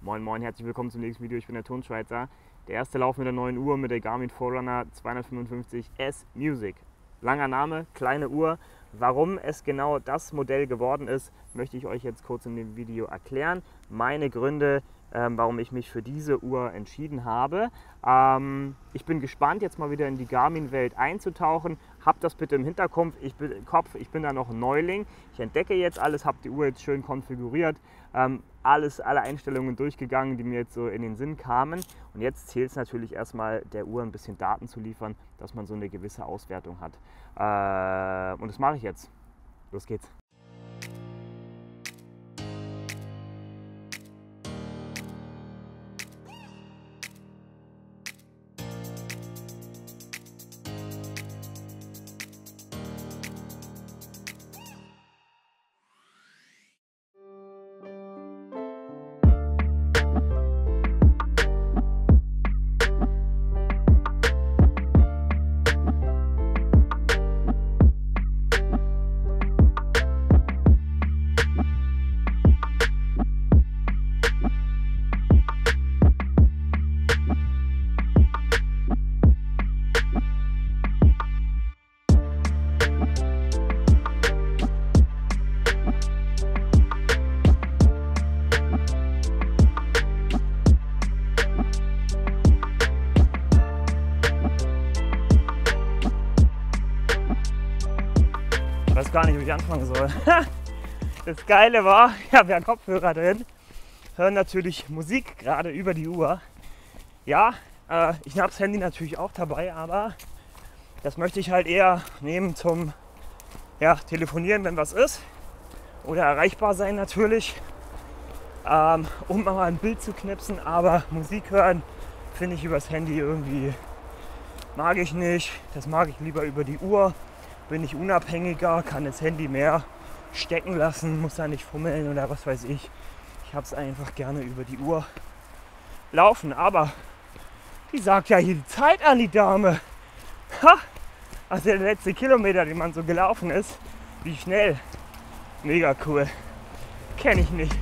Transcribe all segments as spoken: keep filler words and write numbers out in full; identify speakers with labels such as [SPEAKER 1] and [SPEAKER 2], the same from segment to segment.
[SPEAKER 1] Moin Moin, herzlich willkommen zum nächsten Video. Ich bin der Tonschweizer. Der erste Lauf mit der neuen Uhr, mit der Garmin Forerunner zweihundertfünfundfünfzig S Music. Langer Name, kleine Uhr. Warum es genau das Modell geworden ist, möchte ich euch jetzt kurz in dem Video erklären. Meine Gründe, ähm, warum ich mich für diese Uhr entschieden habe. Ähm, ich bin gespannt, jetzt mal wieder in die Garmin-Welt einzutauchen. Habt das bitte im Hinterkopf. Ich bin, Kopf, ich bin da noch ein Neuling. Ich entdecke jetzt alles, habe die Uhr jetzt schön konfiguriert. Ähm, alles, alle Einstellungen durchgegangen, die mir jetzt so in den Sinn kamen. Und jetzt zählt es natürlich erstmal, der Uhr ein bisschen Daten zu liefern, dass man so eine gewisse Auswertung hat. Äh, und das mache ich jetzt. Los geht's. Ich weiß gar nicht, wie ich anfangen soll. Das Geile war, ich habe ja Kopfhörer drin, hören natürlich Musik gerade über die Uhr. Ja, äh, ich habe das Handy natürlich auch dabei, aber das möchte ich halt eher nehmen zum ja, Telefonieren, wenn was ist. Oder erreichbar sein natürlich, ähm, um mal ein Bild zu knipsen. Aber Musik hören finde ich übers Handy irgendwie, mag ich nicht. Das mag ich lieber über die Uhr. Bin ich unabhängiger, kann das Handy mehr stecken lassen, muss da nicht fummeln oder was weiß ich. Ich habe es einfach gerne über die Uhr laufen. Aber die sagt ja hier die Zeit an, die Dame. Ha! Also der letzte Kilometer, den man so gelaufen ist, wie schnell. Mega cool. Kenne ich nicht.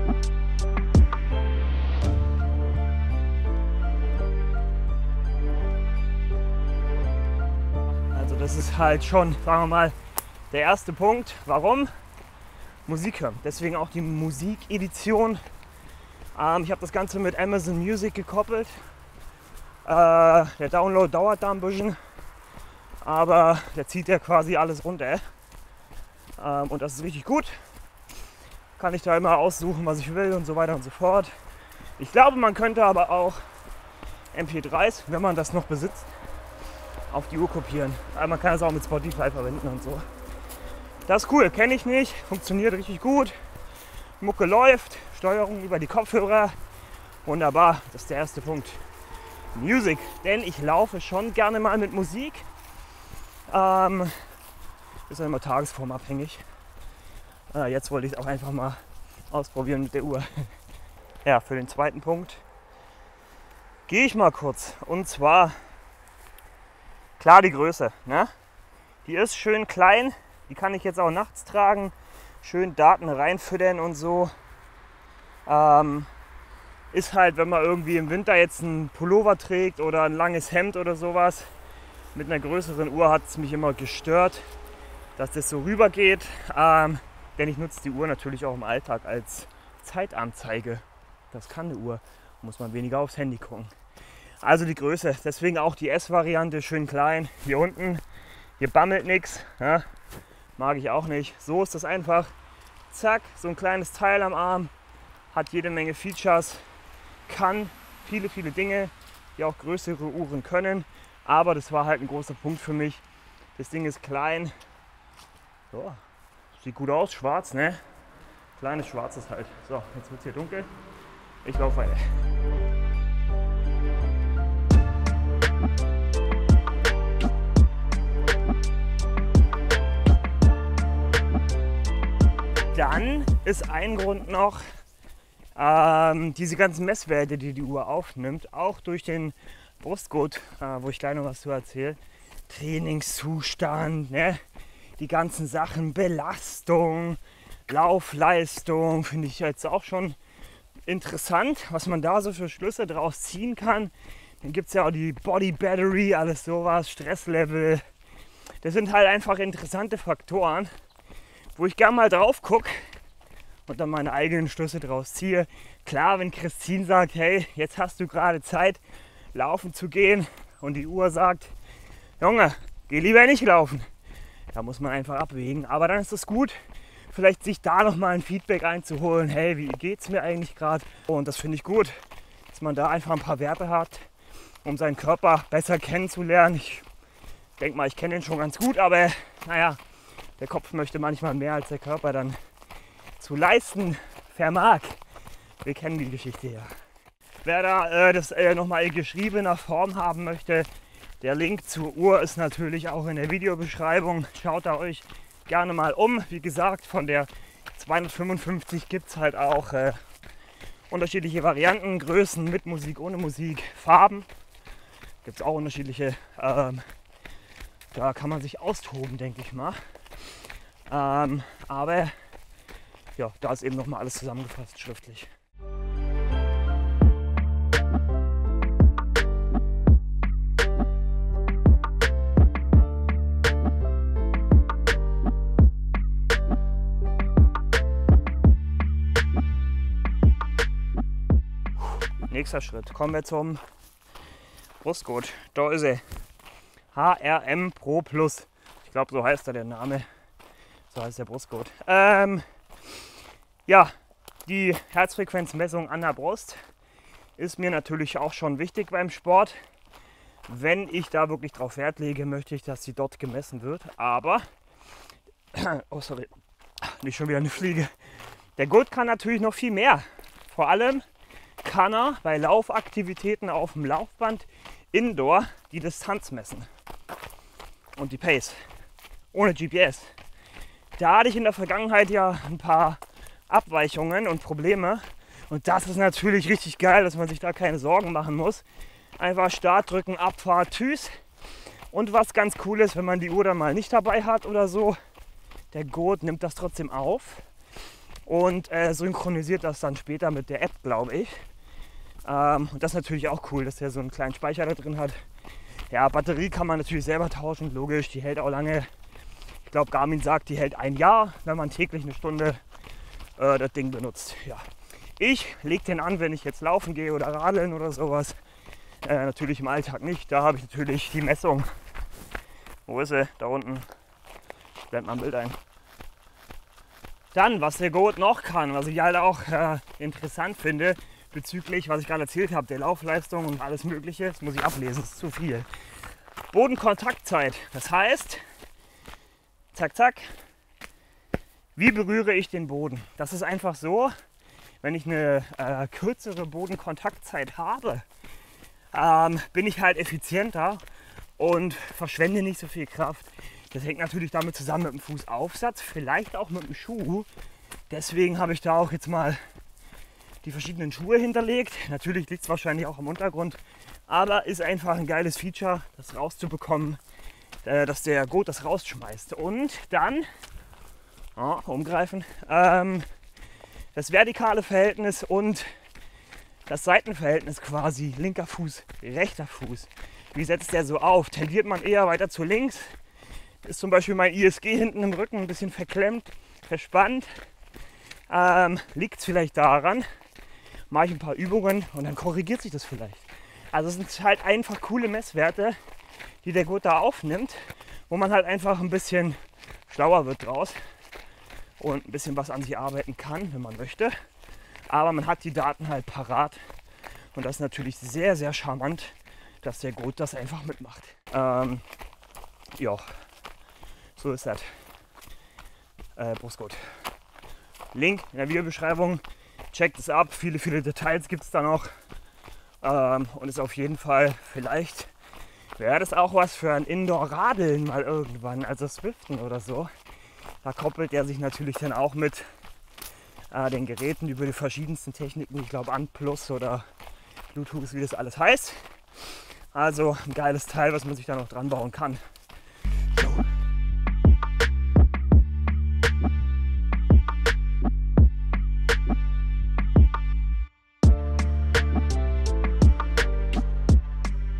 [SPEAKER 1] Das ist halt schon, sagen wir mal, der erste Punkt. Warum? Musik hören. Deswegen auch die Musikedition. Ähm, ich habe das Ganze mit Amazon Music gekoppelt. Äh, der Download dauert da ein bisschen, aber der zieht ja quasi alles runter. Ähm, und das ist richtig gut. Kann ich da immer aussuchen, was ich will und so weiter und so fort. Ich glaube, man könnte aber auch M P dreis, wenn man das noch besitzt, auf die Uhr kopieren. Aber man kann es auch mit Spotify verwenden und so. Das ist cool, kenne ich nicht, funktioniert richtig gut. Mucke läuft, Steuerung über die Kopfhörer. Wunderbar, das ist der erste Punkt. Music, denn ich laufe schon gerne mal mit Musik. Ähm, ist ja immer tagesformabhängig. Äh, jetzt wollte ich es auch einfach mal ausprobieren mit der Uhr. Ja, für den zweiten Punkt gehe ich mal kurz. Und zwar klar, die Größe, ne? Die ist schön klein, die kann ich jetzt auch nachts tragen, schön Daten reinfüttern und so. Ähm, ist halt, wenn man irgendwie im Winter jetzt einen Pullover trägt oder ein langes Hemd oder sowas, mit einer größeren Uhr hat es mich immer gestört, dass das so rüber geht. Ähm, denn ich nutze die Uhr natürlich auch im Alltag als Zeitanzeige. Das kann eine Uhr, muss man weniger aufs Handy gucken. Also die Größe, deswegen auch die S-Variante, schön klein. Hier unten, hier bammelt nichts, ja, mag ich auch nicht. So ist das einfach, zack, so ein kleines Teil am Arm, hat jede Menge Features, kann viele, viele Dinge, die auch größere Uhren können. Aber das war halt ein großer Punkt für mich. Das Ding ist klein, so, sieht gut aus, schwarz, ne? Kleines schwarzes halt. So, jetzt wird es hier dunkel, ich laufe weiter. Dann ist ein Grund noch, ähm, diese ganzen Messwerte, die die Uhr aufnimmt, auch durch den Brustgurt, äh, wo ich gleich noch was zu erzähle, Trainingszustand, ne? Die ganzen Sachen, Belastung, Laufleistung, finde ich jetzt auch schon interessant, was man da so für Schlüsse draus ziehen kann. Dann gibt es ja auch die Body Battery, alles sowas, Stresslevel. Das sind halt einfach interessante Faktoren, wo ich gerne mal drauf gucke und dann meine eigenen Schlüsse draus ziehe. Klar, wenn Christine sagt, hey, jetzt hast du gerade Zeit, laufen zu gehen, und die Uhr sagt, Junge, geh lieber nicht laufen. Da muss man einfach abwägen. Aber dann ist es gut, vielleicht sich da nochmal ein Feedback einzuholen. Hey, wie geht's mir eigentlich gerade? Und das finde ich gut, dass man da einfach ein paar Werte hat, um seinen Körper besser kennenzulernen. Ich denke mal, ich kenne ihn schon ganz gut, aber naja, der Kopf möchte manchmal mehr, als der Körper dann zu leisten vermag. Wir kennen die Geschichte ja. Wer da äh, das äh, nochmal in geschriebener Form haben möchte, der Link zur Uhr ist natürlich auch in der Videobeschreibung. Schaut da euch gerne mal um. Wie gesagt, von der zweihundertfünfundfünfzig gibt es halt auch äh, unterschiedliche Varianten, Größen, mit Musik, ohne Musik, Farben. Gibt es auch unterschiedliche. Ähm, da kann man sich austoben, denke ich mal. Ähm, aber ja, da ist eben nochmal alles zusammengefasst schriftlich. Nächster Schritt, kommen wir zum Brustgurt. Da ist er. H R M Pro Plus. Ich glaube, so heißt er der Name. So heißt der Brustgurt. Ähm, ja, die Herzfrequenzmessung an der Brust ist mir natürlich auch schon wichtig beim Sport. Wenn ich da wirklich drauf Wert lege, möchte ich, dass sie dort gemessen wird. Aber, oh sorry, nicht schon wieder eine Fliege. Der Gurt kann natürlich noch viel mehr. Vor allem kann er bei Laufaktivitäten auf dem Laufband Indoor die Distanz messen und die Pace ohne G P S. Da hatte ich in der Vergangenheit ja ein paar Abweichungen und Probleme und das ist natürlich richtig geil, dass man sich da keine Sorgen machen muss. Einfach Start drücken, Abfahrt, tschüss. Und was ganz cool ist, wenn man die Uhr dann mal nicht dabei hat oder so, der Gurt nimmt das trotzdem auf und äh, synchronisiert das dann später mit der App, glaube ich. Ähm, und das ist natürlich auch cool, dass der so einen kleinen Speicher da drin hat. Ja, Batterie kann man natürlich selber tauschen, logisch, die hält auch lange. Ich glaube, Garmin sagt, die hält ein Jahr, wenn man täglich eine Stunde äh, das Ding benutzt. Ja. Ich lege den an, wenn ich jetzt laufen gehe oder radeln oder sowas. Äh, natürlich im Alltag nicht, da habe ich natürlich die Messung. Wo ist sie? Da unten. Ich blende mal ein Bild ein. Dann, was der Gurt noch kann, was ich halt auch äh, interessant finde, bezüglich, was ich gerade erzählt habe, der Laufleistung und alles Mögliche, das muss ich ablesen, das ist zu viel. Bodenkontaktzeit, das heißt, zack, zack, wie berühre ich den Boden? Das ist einfach so, wenn ich eine äh, kürzere Bodenkontaktzeit habe, ähm, bin ich halt effizienter und verschwende nicht so viel Kraft. Das hängt natürlich damit zusammen mit dem Fußaufsatz, vielleicht auch mit dem Schuh. Deswegen habe ich da auch jetzt mal die verschiedenen Schuhe hinterlegt. Natürlich liegt es wahrscheinlich auch am Untergrund, aber ist einfach ein geiles Feature, das rauszubekommen, äh, dass der Gurt das rausschmeißt. Und dann, oh, umgreifen, ähm, das vertikale Verhältnis und das Seitenverhältnis quasi, linker Fuß, rechter Fuß. Wie setzt der so auf? Tendiert man eher weiter zu links? Ist zum Beispiel mein I S G hinten im Rücken ein bisschen verklemmt, verspannt? Ähm, liegt es vielleicht daran? Mache ich ein paar Übungen und dann korrigiert sich das vielleicht. Also es sind halt einfach coole Messwerte, die der Gurt da aufnimmt, wo man halt einfach ein bisschen schlauer wird draus und ein bisschen was an sich arbeiten kann, wenn man möchte. Aber man hat die Daten halt parat und das ist natürlich sehr, sehr charmant, dass der Gurt das einfach mitmacht. Ähm, ja, so ist das. Äh, Brustgurt. Link in der Videobeschreibung. Checkt es ab. Viele, viele Details gibt es da noch. Ähm, und ist auf jeden Fall, vielleicht wäre das auch was für ein Indoor-Radeln mal irgendwann, also Swiften oder so. Da koppelt er sich natürlich dann auch mit äh, den Geräten über die verschiedensten Techniken. Ich glaube OnePlus oder Bluetooth, wie das alles heißt. Also ein geiles Teil, was man sich da noch dran bauen kann. So.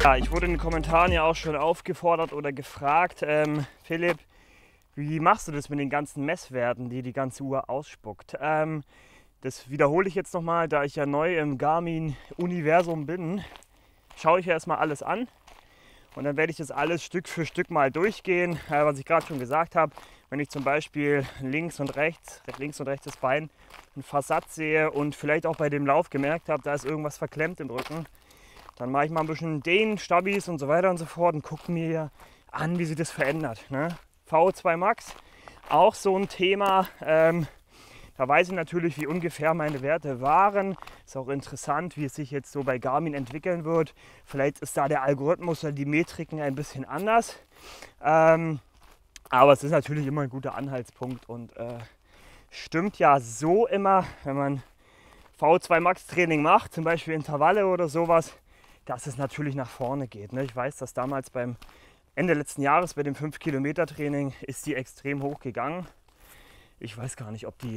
[SPEAKER 1] Ja, ich wurde in den Kommentaren ja auch schon aufgefordert oder gefragt, ähm, Philipp, wie machst du das mit den ganzen Messwerten, die die ganze Uhr ausspuckt? Ähm, das wiederhole ich jetzt nochmal, da ich ja neu im Garmin-Universum bin, schaue ich erstmal alles an und dann werde ich das alles Stück für Stück mal durchgehen, äh, was ich gerade schon gesagt habe. Wenn ich zum Beispiel links und rechts, links und rechts das Bein, einen Versatz sehe und vielleicht auch bei dem Lauf gemerkt habe, da ist irgendwas verklemmt im Rücken, dann mache ich mal ein bisschen Dehnen, Stabis und so weiter und so fort und gucke mir an, wie sich das verändert. Ne? V O zwei Max, auch so ein Thema. Ähm, da weiß ich natürlich, wie ungefähr meine Werte waren. Ist auch interessant, wie es sich jetzt so bei Garmin entwickeln wird. Vielleicht ist da der Algorithmus oder die Metriken ein bisschen anders. Ähm, aber es ist natürlich immer ein guter Anhaltspunkt und äh, stimmt ja so immer, wenn man V O zwei Max Training macht, zum Beispiel Intervalle oder sowas, dass es natürlich nach vorne geht. Ne? Ich weiß, dass damals beim Ende letzten Jahres bei dem fünf Kilometer Training ist die extrem hoch gegangen. Ich weiß gar nicht, ob die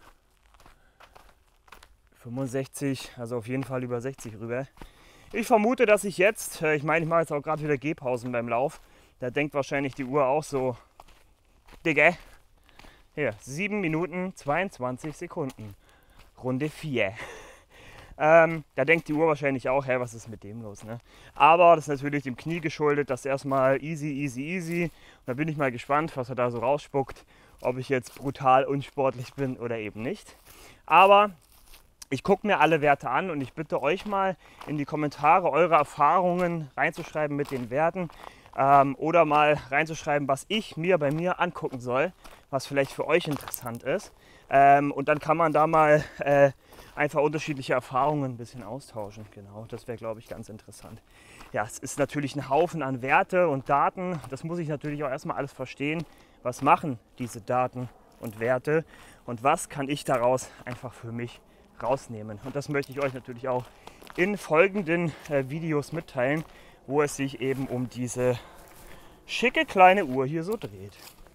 [SPEAKER 1] fünfundsechzig, also auf jeden Fall über sechzig rüber. Ich vermute, dass ich jetzt, ich meine, ich mache jetzt auch gerade wieder Gehpausen beim Lauf, da denkt wahrscheinlich die Uhr auch so, Digga, hier, sieben Minuten zweiundzwanzig Sekunden, Runde vier. Ähm, da denkt die Uhr wahrscheinlich auch, hä, was ist mit dem los? Ne? Aber das ist natürlich dem Knie geschuldet, das erstmal easy, easy, easy. Und da bin ich mal gespannt, was er da so rausspuckt, ob ich jetzt brutal unsportlich bin oder eben nicht. Aber ich gucke mir alle Werte an und ich bitte euch mal in die Kommentare eure Erfahrungen reinzuschreiben mit den Werten ähm, oder mal reinzuschreiben, was ich mir bei mir angucken soll, was vielleicht für euch interessant ist. Ähm, und dann kann man da mal äh, einfach unterschiedliche Erfahrungen ein bisschen austauschen. Genau, das wäre, glaube ich, ganz interessant. Ja, es ist natürlich ein Haufen an Werte und Daten. Das muss ich natürlich auch erstmal alles verstehen. Was machen diese Daten und Werte und was kann ich daraus einfach für mich rausnehmen? Und das möchte ich euch natürlich auch in folgenden äh, Videos mitteilen, wo es sich eben um diese schicke kleine Uhr hier so dreht.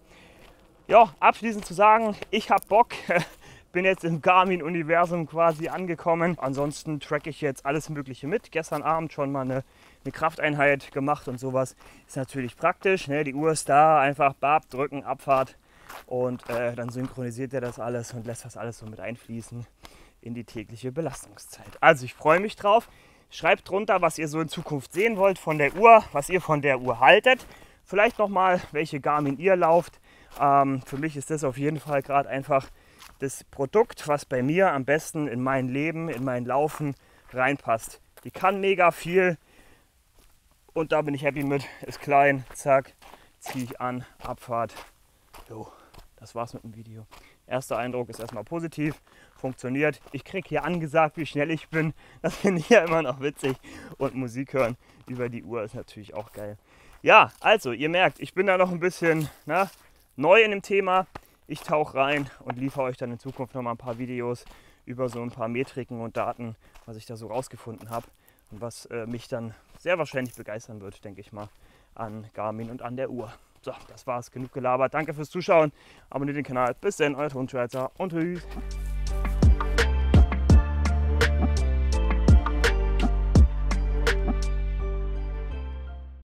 [SPEAKER 1] Ja, abschließend zu sagen, ich habe Bock. Bin jetzt im Garmin-Universum quasi angekommen. Ansonsten tracke ich jetzt alles Mögliche mit. Gestern Abend schon mal eine, eine Krafteinheit gemacht und sowas. Ist natürlich praktisch. Ne? Die Uhr ist da, einfach Bab, drücken, Abfahrt. Und äh, dann synchronisiert er das alles und lässt das alles so mit einfließen in die tägliche Belastungszeit. Also ich freue mich drauf. Schreibt drunter, was ihr so in Zukunft sehen wollt von der Uhr, was ihr von der Uhr haltet. Vielleicht nochmal, welche Garmin ihr lauft. Ähm, für mich ist das auf jeden Fall gerade einfach das Produkt, was bei mir am besten in mein Leben, in mein Laufen reinpasst. Die kann mega viel und da bin ich happy mit. Ist klein, zack, ziehe ich an, Abfahrt. Jo, das war's mit dem Video. Erster Eindruck ist erstmal positiv, funktioniert. Ich kriege hier angesagt, wie schnell ich bin. Das finde ich ja immer noch witzig. Und Musik hören über die Uhr ist natürlich auch geil. Ja, also ihr merkt, ich bin da noch ein bisschen na, neu in dem Thema. Ich tauche rein und liefere euch dann in Zukunft noch mal ein paar Videos über so ein paar Metriken und Daten, was ich da so rausgefunden habe und was äh, mich dann sehr wahrscheinlich begeistern wird, denke ich mal, an Garmin und an der Uhr. So, das war's. Genug gelabert. Danke fürs Zuschauen. Abonniert den Kanal. Bis dann, euer Tonschweizer und tschüss.